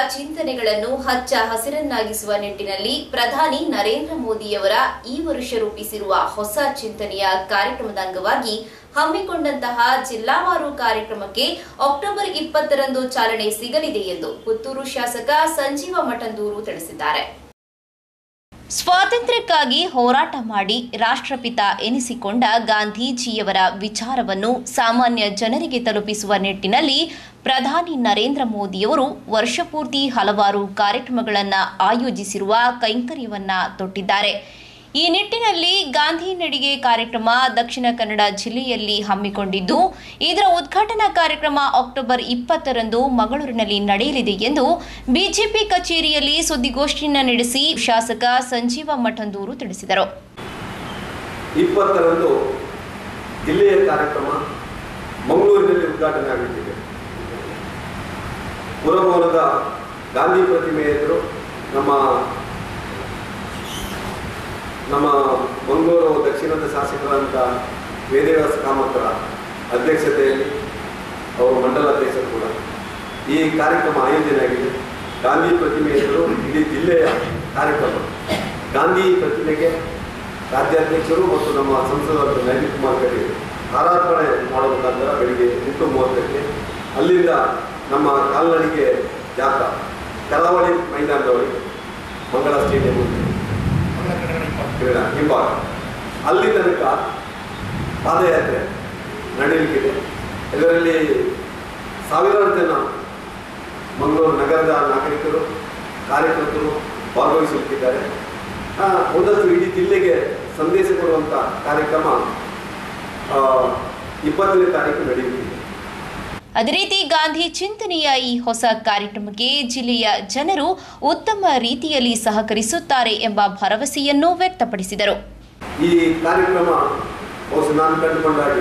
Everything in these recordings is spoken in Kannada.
ಚಿಂತನೆಗಳನ್ನು ಹಚ್ಚ ಹಸಿರನ್ನಾಗಿಸುವ ನಿಟ್ಟಿನಲ್ಲಿ ಪ್ರಧಾನಿ ನರೇಂದ್ರ ಮೋದಿಯವರ ಈ ವರ್ಷ ರೂಪಿಸಿರುವ ಹೊಸ ಚಿಂತನೆಯ ಕಾರ್ಯಕ್ರಮದ ಅಂಗವಾಗಿ ಹಮ್ಮಿಕೊಂಡಂತಹ ಜಿಲ್ಲಾವಾರು ಕಾರ್ಯಕ್ರಮಕ್ಕೆ ಅಕ್ಟೋಬರ್ 20ರಂದು ಚಾಲನೆ ಸಿಗಲಿದೆ ಎಂದು ಪುತ್ತೂರು ಶಾಸಕ ಸಂಜೀವ ಮಠಂದೂರು ತಿಳಿಸಿದ್ದಾರೆ. ಸ್ವಾತಂತ್ರ್ಯಕ್ಕಾಗಿ ಹೋರಾಟ ಮಾಡಿ ರಾಷ್ಟ್ರಪಿತ ಎನಿಸಿಕೊಂಡ ಗಾಂಧೀಜಿಯವರ ವಿಚಾರವನ್ನು ಸಾಮಾನ್ಯ ಜನರಿಗೆ ತಲುಪಿಸುವ ನಿಟ್ಟಿನಲ್ಲಿ ಪ್ರಧಾನಿ ನರೇಂದ್ರ ಮೋದಿಯವರು ವರ್ಷಪೂರ್ತಿ ಹಲವಾರು ಕಾರ್ಯಕ್ರಮಗಳನ್ನು ಆಯೋಜಿಸಿರುವ ಕೈಂಕರ್ಯವನ್ನ ತೊಟ್ಟಿದ್ದಾರೆ. ಈ ನಿಟ್ಟಿನಲ್ಲಿ ಗಾಂಧಿ ನಡಿಗೆ ಕಾರ್ಯಕ್ರಮ ದಕ್ಷಿಣ ಕನ್ನಡ ಜಿಲ್ಲೆಯಲ್ಲಿ ಹಮ್ಮಿಕೊಂಡಿದ್ದು, ಇದರ ಉದ್ಘಾಟನಾ ಕಾರ್ಯಕ್ರಮ ಅಕ್ಟೋಬರ್ 20ರಂದು ಮಂಗಳೂರಿನಲ್ಲಿ ನಡೆಯಲಿದೆ ಎಂದು ಬಿಜೆಪಿ ಕಚೇರಿಯಲ್ಲಿ ಸುದ್ದಿಗೋಷ್ಠಿಯನ್ನು ನಡೆಸಿ ಶಾಸಕ ಸಂಜೀವ ಮಠಂದೂರು ತಿಳಿಸಿದರು. 20ರಂದು ಜಿಲ್ಲೆಯ ಕಾರ್ಯಕ್ರಮ ಮಂಗಳೂರಿನಲ್ಲಿ ಉದ್ಘಾಟನೆ ಆಗುತ್ತಿದೆ. ಪುರಭವನದ ಗಾಂಧಿ ಪ್ರತಿಮೆ ಎದುರು ನಮ್ಮ ಮಂಗಳೂರು ದಕ್ಷಿಣದ ಶಾಸಕರಾದಂಥ ವೇದವ್ಯಾಸ ಕಾಮತರ ಅಧ್ಯಕ್ಷತೆಯಲ್ಲಿ ಅವರು ಮಂಡಲ ಅಧ್ಯಕ್ಷರು ಕೂಡ ಈ ಕಾರ್ಯಕ್ರಮ ಆಯೋಜನೆಯಾಗಿದೆ. ಗಾಂಧಿ ಪ್ರತಿಮೆ ಎದುರು ಇಡೀ ಜಿಲ್ಲೆಯ ಕಾರ್ಯಕ್ರಮ. ಗಾಂಧಿ ಪ್ರತಿಮೆಗೆ ರಾಜ್ಯಾಧ್ಯಕ್ಷರು ಮತ್ತು ನಮ್ಮ ಸಂಸದರಾದ ನಳಿನ್ ಕುಮಾರ್ ಕಟೀಲ್ ಹಾರಾರ್ಪಣೆ ಮಾಡುವ ಮುಖಾಂತರ ಬೆಳಿಗ್ಗೆ 8:30ಕ್ಕೆ ಅಲ್ಲಿಂದ ನಮ್ಮ ಕಾಲ್ನಡಿಗೆ ಜಾಥಾ ಕರಾವಳಿ ಮೈದಾನದವರೆಗೆ ಮಂಗಳ ಸ್ಟೇಡಿಯಂ ಹಿಂಭಾಗ ಅಲ್ಲಿ ತನಕ ಪಾದಯಾತ್ರೆ ನಡೆಯಲಿಕ್ಕಿದೆ. ಇದರಲ್ಲಿ ಸಾವಿರಾರು ಜನ ಮಂಗಳೂರು ನಗರದ ನಾಗರಿಕರು ಕಾರ್ಯಕರ್ತರು ಭಾಗವಹಿಸಲಿಕ್ಕಿದ್ದಾರೆ. ಒಂದಷ್ಟು ಇಡೀ ಜಿಲ್ಲೆಗೆ ಸಂದೇಶ ಕೊಡುವಂಥ ಕಾರ್ಯಕ್ರಮ 20ನೇ ತಾರೀಕು ನಡೆಯುತ್ತಿದೆ. ಅದೇ ರೀತಿ ಗಾಂಧಿ ಚಿಂತನೆಯ ಈ ಹೊಸ ಕಾರ್ಯಕ್ರಮಕ್ಕೆ ಜಿಲ್ಲೆಯ ಜನರು ಉತ್ತಮ ರೀತಿಯಲ್ಲಿ ಸಹಕರಿಸುತ್ತಾರೆ ಎಂಬ ಭರವಸೆಯನ್ನು ವ್ಯಕ್ತಪಡಿಸಿದರು. ಈ ಕಾರ್ಯಕ್ರಮ ನಾನು ಕಂಡುಕೊಂಡ ಹಾಗೆ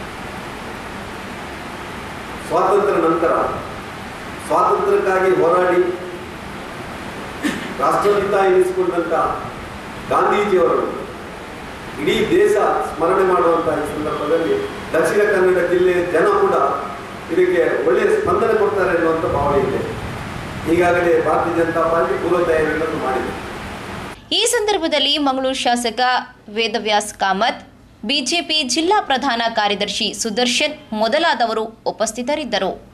ಸ್ವಾತಂತ್ರ್ಯ ನಂತರ ಸ್ವಾತಂತ್ರ್ಯಕ್ಕಾಗಿ ಹೋರಾಡಿ ರಾಷ್ಟ್ರಪಿತ ಎನಿಸಿಕೊಂಡಂಥ ಗಾಂಧೀಜಿಯವರನ್ನು ಇಡೀ ದೇಶ ಸ್ಮರಣೆ ಮಾಡುವಂತಹ ಈ ಸಂದರ್ಭದಲ್ಲಿ ದಕ್ಷಿಣ ಕನ್ನಡ ಜಿಲ್ಲೆಯ ಜನ ಕೂಡ ಇದಕ್ಕೆ ಒಳ್ಳೆಯ ಸ್ಪಂದನೆ ಕೊಡ್ತಾರೆ ಎನ್ನುವಂಥ ಭಾವನೆ ಇದೆ. ಈಗಾಗಲೇ ಭಾರತೀಯ ಜನತಾ ಪಾರ್ಟಿ ಪೂರ್ವ ತಯಾರಿಗಳನ್ನು ಮಾಡಿದೆ. ಈ ಸಂದರ್ಭದಲ್ಲಿ ಮಂಗಳೂರು ಶಾಸಕ ವೇದವ್ಯಾಸ್ ಕಾಮತ್, ಬಿಜೆಪಿ ಜಿಲ್ಲಾ ಪ್ರಧಾನ ಕಾರ್ಯದರ್ಶಿ ಸುದರ್ಶನ್ ಮೊದಲಾದವರು ಉಪಸ್ಥಿತರಿದ್ದರು.